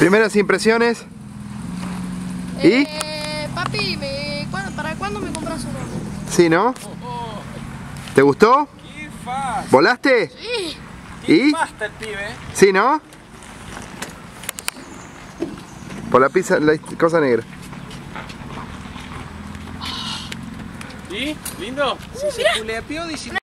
Primeras impresiones. ¿Y? Papi, ¿para cuándo me compras uno? Sí, ¿no? ¿Te gustó? ¡Qué fácil! ¿Volaste? Sí. ¿Y? Basta el pibe. Sí, ¿no? Por la pizza, la cosa negra. ¿Y? ¿Lindo? Si se culeapió,